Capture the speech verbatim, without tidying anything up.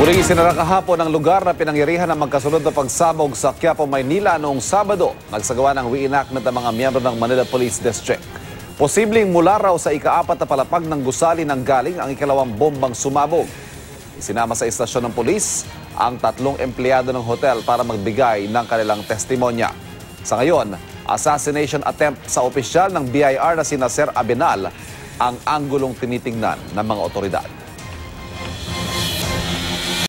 Muling isinara kahapon ang lugar na pinangyarihan ng magkasunod na pagsabog sa Quiapo, Maynila noong Sabado. Nagsagawa ng reenactment ang mga miyembro ng Manila Police District. Posibleng mula raw sa ikaapat na palapag ng gusali ng galing ang ikalawang bombang sumabog. Isinama sa istasyon ng pulis ang tatlong empleyado ng hotel para magbigay ng kanilang testimonya. Sa ngayon, assassination attempt sa opisyal ng B I R na sina Sir Abenal ang anggulong tinitingnan ng mga otoridad.